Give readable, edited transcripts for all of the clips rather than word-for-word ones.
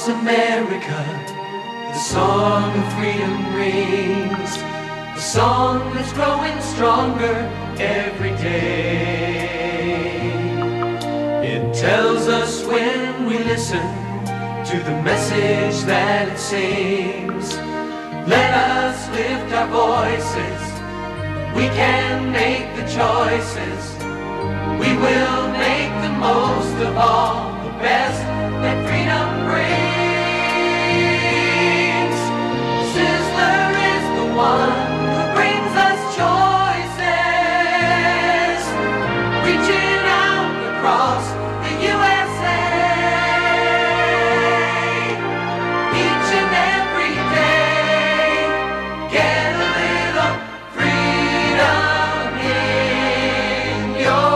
Across America, the song of freedom rings, the song that's growing stronger every day. It tells us when we listen to the message that it sings. Let us lift our voices, we can make the choices. We will make the most of all the best that freedom brings. Sizzler is the one who brings us choices, reaching out across the USA. Each and every day, get a little freedom in your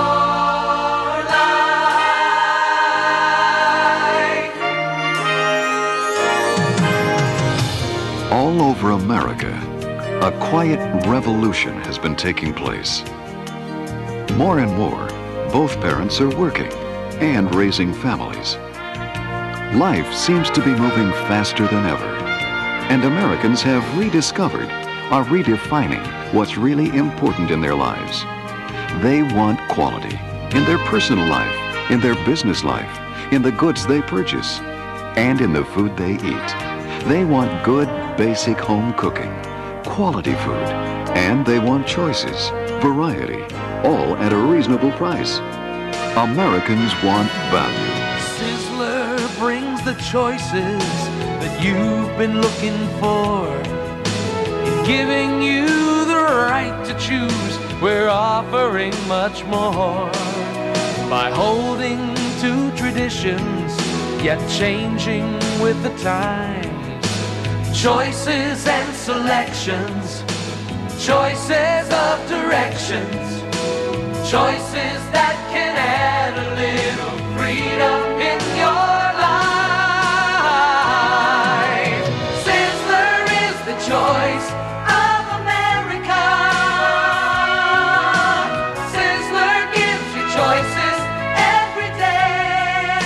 life. All over America, a quiet revolution has been taking place. More and more, both parents are working and raising families. Life seems to be moving faster than ever, and Americans have rediscovered, are redefining what's really important in their lives. They want quality in their personal life, in their business life, in the goods they purchase, and in the food they eat. They want good, basic home cooking, quality food, and they want choices, variety, all at a reasonable price. Americans want value. Sizzler brings the choices that you've been looking for. In giving you the right to choose, we're offering much more. By holding to traditions, yet changing with the times. Choices and selections, choices of directions, choices that can add a little freedom in your life. Sizzler is the choice of America. Sizzler gives you choices every day.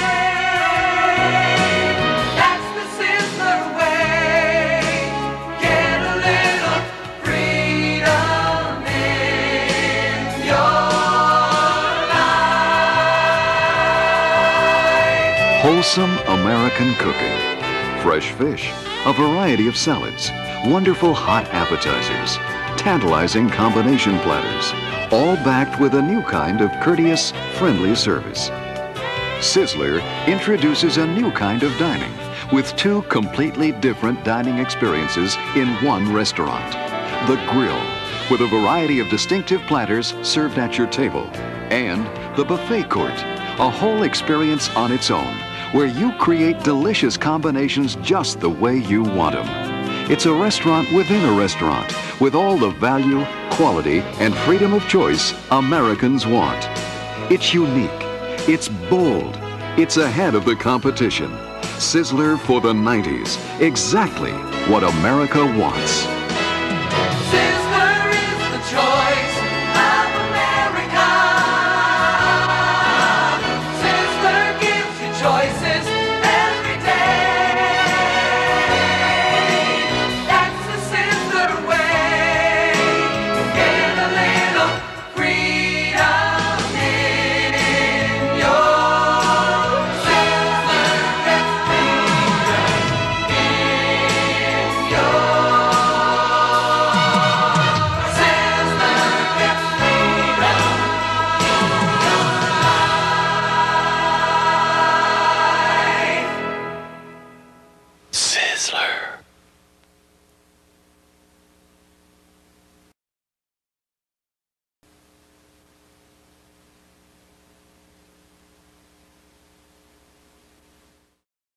That's the Sizzler way. Get a little freedom in your life. Wholesome American cooking, fresh fish, a variety of salads, wonderful hot appetizers, tantalizing combination platters, all backed with a new kind of courteous, friendly service. Sizzler introduces a new kind of dining with two completely different dining experiences in one restaurant. The Grill, with a variety of distinctive platters served at your table, and the Buffet Court, a whole experience on its own, where you create delicious combinations just the way you want them. It's a restaurant within a restaurant, with all the value, quality, and freedom of choice Americans want. It's unique, it's bold, it's ahead of the competition. Sizzler for the 90s, exactly what America wants.